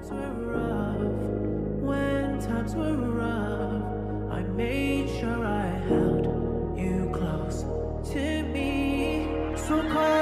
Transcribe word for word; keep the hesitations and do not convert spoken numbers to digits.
times were rough, when times were rough, I made sure I held you close to me. So call